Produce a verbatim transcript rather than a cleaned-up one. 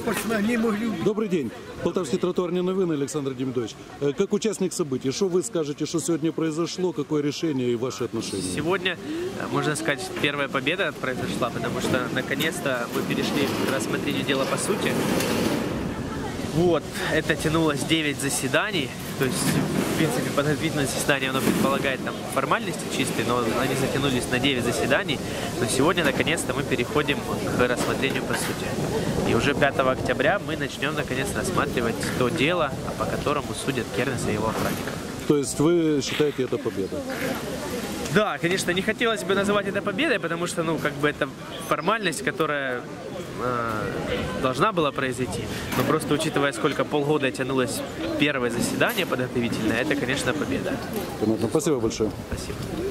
омбудсмена могли. Добрый день. Полтавский тротуарные новины, Александр Демидович. Э, Как участник событий, что вы скажете, что сегодня произошло, какое решение и ваши отношения? Сегодня, можно сказать, первая победа произошла, потому что наконец-то мы перешли к рассмотрению дела по сути. Вот, это тянулось девять заседаний, то есть, в принципе, подготовительное заседание, оно предполагает там формальности чистые, но они затянулись на девять заседаний, но сегодня, наконец-то, мы переходим к рассмотрению по сути. И уже пятого октября мы начнем, наконец, рассматривать то дело, по которому судят Кернеса и его охранников. То есть вы считаете это победой? Да, конечно, не хотелось бы называть это победой, потому что, ну, как бы это формальность, которая э, должна была произойти. Но просто учитывая, сколько полгода тянулось первое заседание подготовительное, это, конечно, победа. Понятно. Спасибо большое. Спасибо.